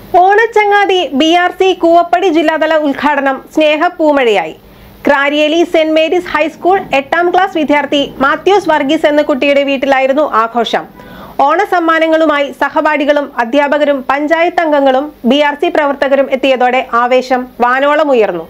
ഓണച്ചങ്ങാതി BRC Koovappady ജില്ലാതല ഉദ്ഘാടനം സ്നേഹപ്പൂമഴയായി. ക്രാരിയേലി സെന്റ് മേരീസ് ഹൈസ്കൂൾ 8ാം ക്ലാസ് വിദ്യാർത്ഥി മാത്യൂസ് വർഗീസ് എന്ന കുട്ടിയുടെ വീട്ടിലായിരുന്നു ആഘോഷം. ഓണസമ്മാനങ്ങളുമായി സഹപാഠികളും അധ്യാപകരും പഞ്ചായത്ത് അംഗങ്ങളും BRC പ്രവർത്തകരും എത്തിയതോടെ ആവേശം വാനോളമുയർന്നു.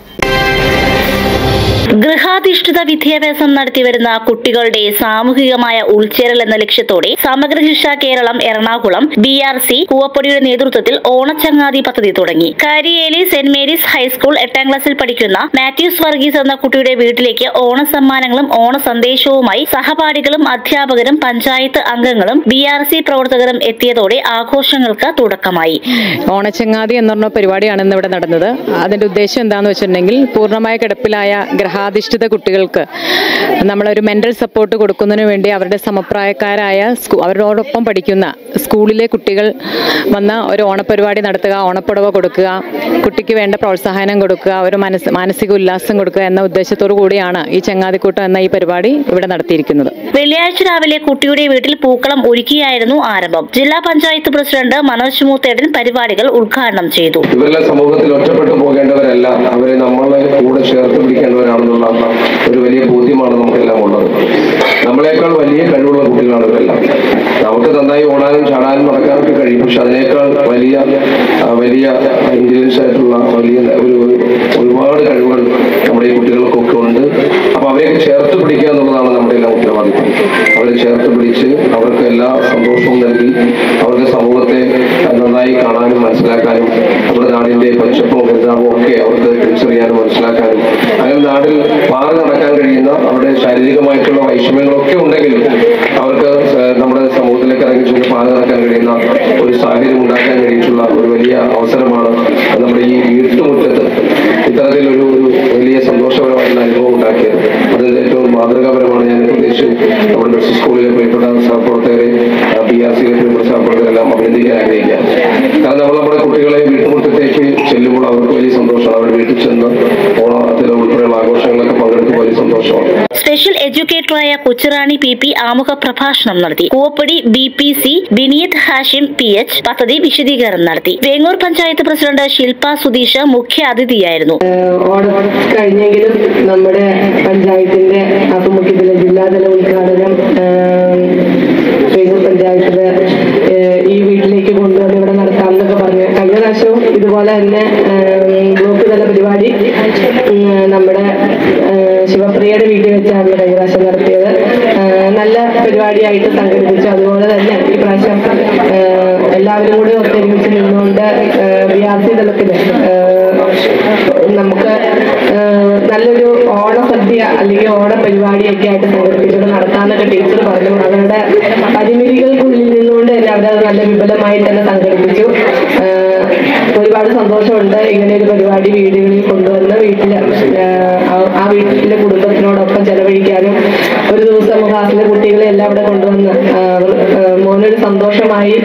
ഗൃഹാധിഷ്ഠിത വിദ്യാഭ്യാസം നടത്തിവരുന്ന കുട്ടികളുടെ സാമൂഹികമായ ഉൾച്ചേരൽ എന്ന ലക്ഷ്യത്തോടെ സമഗ്ര ശിക്ഷ കേരളം എറണാകുളം BRC കൂവപ്പടിയുടെ നേതൃത്വത്തിൽ ഓണച്ചങ്ങാതി പദ്ധതി തുടങ്ങി. കാരിയേലി സെന്റ് മേരീസ് ഹൈസ്കൂൾ 8ാം ക്ലാസ്സിൽ പഠിക്കുന്ന മാത്യൂസ് വർഗീസ് എന്ന കുട്ടിയുടെ വീട്ടിലേക്ക് ഓണസമ്മാനങ്ങളും ഓണ സന്ദേശവുമായി സഹപാഠികളും അധ്യാപകരും പഞ്ചായത്ത് അംഗങ്ങളും BRC പ്രവർത്തകരും എത്തിയതോടെ ആഘോഷങ്ങൾക്ക് തുടക്കമായി. ഓണച്ചങ്ങാതി എന്ന് പറഞ്ഞ പരിപാടിയാണ് ഇന്ന് ഇവിടെ നടന്നത്. അതിന്റെ ഉദ്ദേശം എന്താണെന്ന് വെച്ചിട്ടുണ്ടെങ്കിൽ പൂർണ്ണമായ കിടപ്പിലായ ഗൃഹാധിഷ്ഠിത കുട്ടികൾക്ക് നമ്മളൊരു മെന്റൽ സപ്പോർട്ട് കൊടുക്കുന്നതിന് വേണ്ടി അവരുടെ സമപ്രായക്കാരായ അവരോടൊപ്പം പഠിക്കുന്ന സ്കൂളിലെ കുട്ടികൾ വന്ന ഒരു ഓണപരിപാടി നടത്തുക, ഓണപ്പുടവ കൊടുക്കുക, കുട്ടിക്ക് വേണ്ട പ്രോത്സാഹനം കൊടുക്കുക, ഒരു മാനസിക ഉല്ലാസം കൊടുക്കുക എന്ന ഉദ്ദേശത്തോടു കൂടിയാണ് ഈ ചങ്ങാതിക്കൂട്ടം എന്ന ഈ പരിപാടി ഇവിടെ നടത്തിയിരിക്കുന്നത്. വെള്ളിയാഴ്ച രാവിലെ കുട്ടിയുടെ വീട്ടിൽ പൂക്കളം ഒരുക്കിയായിരുന്നു ആരംഭം. ജില്ലാ പഞ്ചായത്ത് പ്രസിഡന്റ് മനോജ് മൂത്തേടൻ പരിപാടികൾ ഉദ്ഘാടനം ചെയ്തു. ഇവരെല്ലാം സമൂഹത്തിൽ ഒറ്റപ്പെട്ടു പോകേണ്ടവരല്ല, അവരെ നമ്മളെ കൂടെ ചേർത്ത് പിടിക്കേണ്ടവരാണെന്നുള്ള ഒരു വലിയ ബോധ്യമാണ് നമുക്കെല്ലാം ഉള്ളത്. നമ്മളെക്കാൾ വലിയ കഴിവുള്ള കുട്ടികളാണ് ഇവരെല്ലാം. നമുക്ക് നന്നായി ഓടാനും ചാടാനും നടക്കാനൊക്കെ കഴിയും, പക്ഷെ അതിനേക്കാൾ വലിയ വലിയ ഇന്റലിജൻസ് ആയിട്ടുള്ള ഒരുപാട് കഴിവുകൾ നമ്മുടെ ഈ കുട്ടികൾക്കൊക്കെ ഉണ്ട്. അപ്പൊ അവരെയൊക്കെ ചേർത്ത് പിടിക്കുക എന്നുള്ളതാണ് നമ്മുടെ എല്ലാം ഉത്തരവാദിത്വം. അവരെ ചേർത്ത് പിടിച്ച് അവർക്ക് എല്ലാ സന്തോഷവും നൽകി അവർക്ക് സമൂഹത്തെ നന്നായി കാണാനും മനസ്സിലാക്കാനും നമ്മുടെ നാടിന്റെ പരിശുദ്ധവും ഗതാവും ഒക്കെ അവർക്ക് തിരിച്ചറിയാനും മനസ്സിലാക്കാനും അങ്ങനെ നാടിൽ മാറി നടക്കാൻ കഴിയുന്ന അവരുടെ ശാരീരികമായിട്ടുള്ള വൈഷമ്യങ്ങളൊക്കെ ഉണ്ടെങ്കിലും അവർക്ക് നമ്മുടെ സമൂഹത്തിലേക്ക് ഇറങ്ങി ചെന്ന് മാറി നടക്കാൻ കഴിയുന്ന ഒരു സാഹചര്യം ഉണ്ടാക്കാൻ കഴിയിട്ടുള്ള ഒരു വലിയ അവസരമാണ് നമ്മുടെ ഈ വീട്ടുമുറ്റത്ത് ഇത്തരത്തിലൊരു വലിയ സന്തോഷപരമായിട്ടുള്ള അനുഭവം ഉണ്ടാക്കിയത്. അതിൽ ഏറ്റവും മാതൃകാപരമാണ്. ഞാൻ പ്രത്യേകിച്ച് നമ്മുടെ സ്കൂളിലെ പ്രിയപ്പെട്ട സഹപ്രവർത്തകരെ BRCയിലെ പ്രിയപ്പെട്ട സഹപ്രവർത്തകരെല്ലാം അഭിനന്ദിക്കാൻ ആഗ്രഹിക്കാം. കാരണം നമ്മുടെ കുട്ടികളെ വീട്ടുമുറ്റത്തേക്ക് ചെല്ലുമ്പോൾ അവർക്ക് വലിയ സന്തോഷമാണ്. അവർ വീട്ടിൽ ചെന്ന് ഓണത്തിലെ ഉൾപ്പെടെയുള്ള ആഘോഷങ്ങളൊക്കെ പങ്കെടുത്ത് വലിയ സന്തോഷമാണ്. സ്പെഷ്യൽ എഡ്യൂക്കേറ്ററായ കൊച്ചുറാണി PP ആമുഖ പ്രഭാഷണം നടത്തി. കൂവപ്പടി BPC ബിനിയത് ഹാഷിം PH പദ്ധതി വിശദീകരണം നടത്തി. വേങ്ങൂർ പഞ്ചായത്ത് പ്രസിഡന്റ് ശില്പ സുധീഷ് മുഖ്യ അതിഥിയായിരുന്നു. ഓണം കഴിഞ്ഞെങ്കിലും നമ്മുടെ പഞ്ചായത്തിന്റെ ആഭിമുഖ്യത്തിലെ ജില്ലാതല ഉദ്ഘാടനം വേങ്ങൂർ പഞ്ചായത്തില് ഈ വീട്ടിലേക്ക് കൊണ്ടുവന്ന് ഇവിടെ നടത്താമെന്നൊക്കെ പറഞ്ഞു. കഴിഞ്ഞ പ്രാവശ്യവും ഇതുപോലെ തന്നെ ബ്ലോക്ക് തല പരിപാടി നമ്മുടെ ശിവപ്രിയയുടെ വീട്ടിൽ വെച്ചാണ് കഴിഞ്ഞ പ്രാവശ്യം നടത്തിയത്. നല്ല പരിപാടിയായിട്ട് സംഘടിപ്പിച്ചു. അതുപോലെ തന്നെ ഈ പ്രാവശ്യം എല്ലാവരും കൂടി ഒത്തൊരുമിച്ച് നിന്നുകൊണ്ട് BRC തലത്തില് നമുക്ക് നല്ലൊരു ഓണസദ്യ അല്ലെങ്കിൽ ഓണപരിപാടിയൊക്കെ ആയിട്ട് സംഘടിപ്പിച്ചുകൊണ്ട് നടത്താമെന്നൊക്കെ ടീച്ചർ പറഞ്ഞു. അവരുടെ പരിമിതികൾക്കുള്ളിൽ നിന്നുകൊണ്ട് തന്നെ അവരത് നല്ല വിപുലമായി തന്നെ സംഘടിപ്പിച്ചു. ഒരുപാട് സന്തോഷമുണ്ട് ഇങ്ങനെ ഒരു പരിപാടി വീടുകളിൽ കൊണ്ടുവന്ന് ആ വീട്ടിലെ കുടുംബത്തിനോടൊപ്പം ചെലവഴിക്കാനും ഒരു ദിവസം ക്ലാസ്സിലെ കുട്ടികളെ എല്ലാം ഇവിടെ കൊണ്ടുവന്ന് മോനൊരു സന്തോഷമായി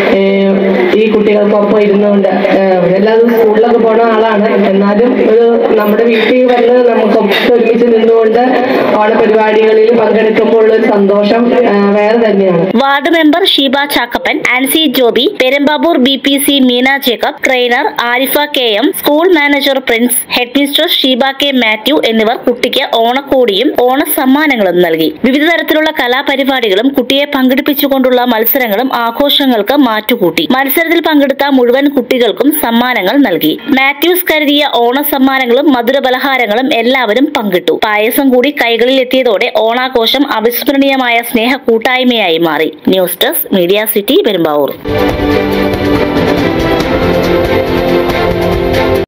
ഈ കുട്ടികൾക്കൊപ്പം ഇരുന്നുകൊണ്ട് എല്ലാവരും സ്കൂളിലൊക്കെ പോണ ആളാണ്. എന്നാലും നമ്മുടെ വീട്ടിൽ വന്ന് നമുക്ക് ഒരുമിച്ച് നിന്നുകൊണ്ട് ഓണപരിപാടികളിൽ പങ്കെടുക്കുമ്പോൾ ഉള്ള ഒരു സന്തോഷം വേറെ തന്നെയാണ്. Ward member Sheeba Chackappan, Ancy Joby, Perumbavoor BPC Meena Jacob, trainer Arifa KM, school manager Prince, headmistress Sheeba K Mathew എന്നിവർ കുട്ടിക്ക് ഓണക്കോടിയും ഓണസമ്മാനങ്ങളും നൽകി. വിവിധ തരത്തിലുള്ള കലാപരിപാടികളും കുട്ടിയെ പങ്കെടുപ്പിച്ചുകൊണ്ടുള്ള മത്സരങ്ങളും ആഘോഷങ്ങൾക്ക് മാറ്റുകൂട്ടി. മത്സരത്തിൽ പങ്കെടുത്ത മുഴുവൻ കുട്ടികൾക്കും സമ്മാനങ്ങൾ നൽകി. മാത്യൂസ് കരുതിയ ഓണസമ്മാനങ്ങളും മധുരപലഹാരങ്ങളും എല്ലാവരും പങ്കിട്ടു. പായസം കൂടി കൈകളിൽ എത്തിയതോടെ ഓണാഘോഷം അവിസ്മരണീയമായ സ്നേഹ കൂട്ടായ്മയായി മാറി. News desk media city Perumbavoor.